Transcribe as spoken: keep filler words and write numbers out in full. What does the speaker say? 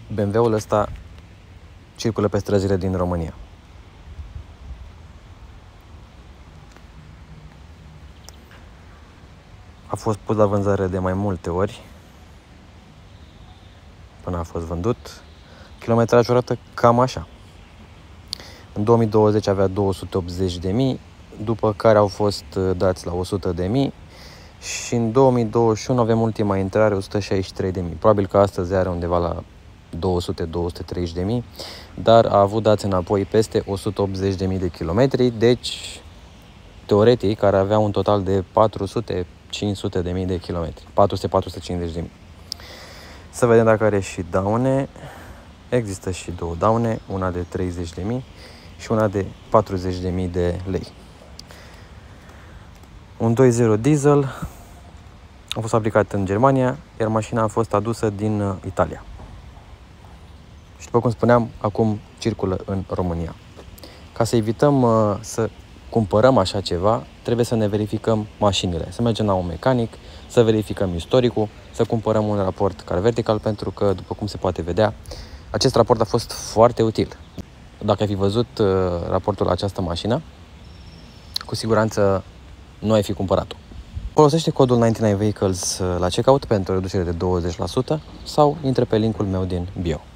B M W-ul ăsta circulă pe străzile din România. A fost pus la vânzare de mai multe ori până a fost vândut. Kilometrajul arată cam așa. În două mii douăzeci avea două sute optzeci de mii, după care au fost dați la o sută de mii și în două mii douăzeci și unu avem ultima intrare, o sută șaizeci și trei de mii. Probabil că astăzi are undeva la două sute două sute treizeci de mii, dar a avut dați înapoi peste o sută optzeci de mii de kilometri, deci teoretic care avea un total de patru sute cinci sute de mii de kilometri, patru sute patru sute cincizeci de mii. Să vedem dacă are și daune. Există și două daune, una de treizeci de mii și una de patruzeci de mii de lei. Un doi zero diesel a fost fabricat în Germania, iar mașina a fost adusă din Italia. Și după cum spuneam, acum circulă în România. Ca să evităm uh, să cumpărăm așa ceva, trebuie să ne verificăm mașinile, să mergem la un mecanic, să verificăm istoricul, să cumpărăm un raport car vertical, pentru că, după cum se poate vedea, acest raport a fost foarte util. Dacă ai fi văzut uh, raportul la această mașină, cu siguranță nu ai fi cumpărat-o. Folosește codul nouăzeci și nouă Vehicles la checkout pentru reducere de douăzeci la sută sau intră pe linkul meu din bio.